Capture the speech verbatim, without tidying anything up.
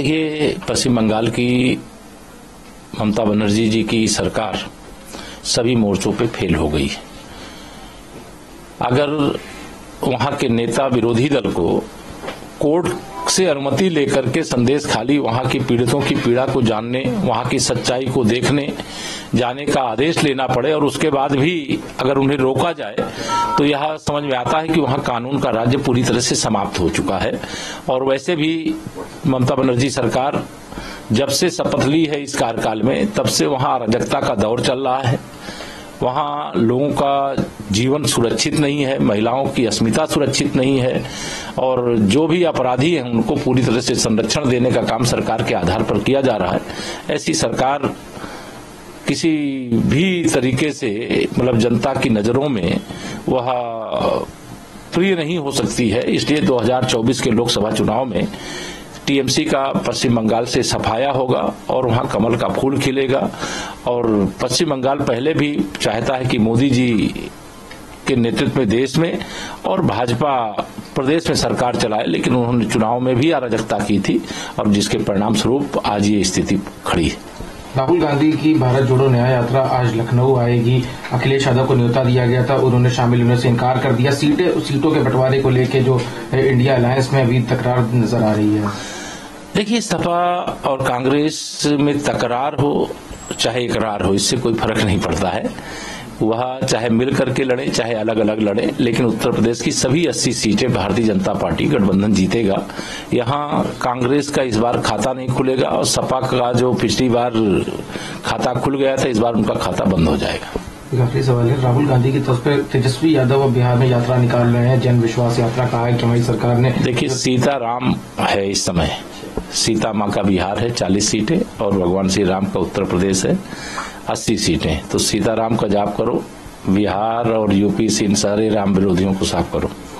देखिए, पश्चिम बंगाल की ममता बनर्जी जी की सरकार सभी मोर्चों पे फेल हो गई। अगर वहां के नेता विरोधी दल को कोर्ट से अनुमति लेकर के संदेश खाली वहां के पीड़ितों की पीड़ा को जानने, वहां की सच्चाई को देखने जाने का आदेश लेना पड़े और उसके बाद भी अगर उन्हें रोका जाए, तो यह समझ में आता है कि वहां कानून का राज्य पूरी तरह से समाप्त हो चुका है। और वैसे भी ममता बनर्जी सरकार जब से शपथ ली है इस कार्यकाल में, तब से वहां अराजकता का दौर चल रहा है। वहां लोगों का जीवन सुरक्षित नहीं है, महिलाओं की अस्मिता सुरक्षित नहीं है और जो भी अपराधी हैं उनको पूरी तरह से संरक्षण देने का काम सरकार के आधार पर किया जा रहा है। ऐसी सरकार किसी भी तरीके से मतलब जनता की नजरों में वह प्रिय नहीं हो सकती है। इसलिए दो हज़ार चौबीस के लोकसभा चुनाव में टीएमसी का पश्चिम बंगाल से सफाया होगा और वहां कमल का फूल खिलेगा। और पश्चिम बंगाल पहले भी चाहता है कि मोदी जी के नेतृत्व में देश में और भाजपा प्रदेश में सरकार चलाए, लेकिन उन्होंने चुनाव में भी अराजकता की थी और जिसके परिणाम स्वरूप आज ये स्थिति खड़ी है। राहुल गांधी की भारत जोड़ो न्याय यात्रा आज लखनऊ आएगी। अखिलेश यादव को न्योता दिया गया था, उन्होंने शामिल होने से इनकार कर दिया। सीटें सीटों के बंटवारे को लेकर जो इंडिया अलायंस में अभी तकरार नजर आ रही है। देखिए, सपा और कांग्रेस में तकरार हो चाहे इकरार हो, इससे कोई फर्क नहीं पड़ता है। वह चाहे मिल करके लड़े चाहे अलग अलग लड़े, लेकिन उत्तर प्रदेश की सभी अस्सी सीटें भारतीय जनता पार्टी गठबंधन जीतेगा। यहाँ कांग्रेस का इस बार खाता नहीं खुलेगा और सपा का जो पिछली बार खाता खुल गया था, इस बार उनका खाता बंद हो जाएगा। एक आखिरी सवाल है, राहुल गांधी की तरफ पर तेजस्वी यादव बिहार में यात्रा निकाल रहे हैं, जन विश्वास यात्रा कहा है कि हमारी सरकार ने। देखिए, सीताराम है इस समय, सीता माँ का बिहार है चालीस सीटें और भगवान श्री राम का उत्तर प्रदेश है अस्सी सीटें। तो सीताराम का जाप करो, बिहार और यूपी से इन सारे राम विरोधियों को साफ करो।